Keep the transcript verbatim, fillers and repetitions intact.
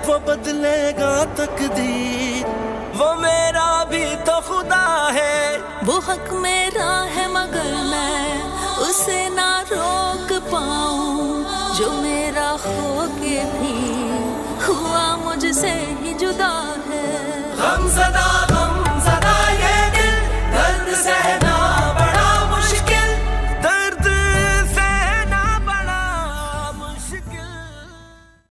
वो बदलेगा तकदीर, वो मेरा भी तो खुदा है। वो हक मेरा है मगर मैं उसे ना रोक पाऊं, जो मेरा हो के भी हुआ मुझसे ही जुदा है।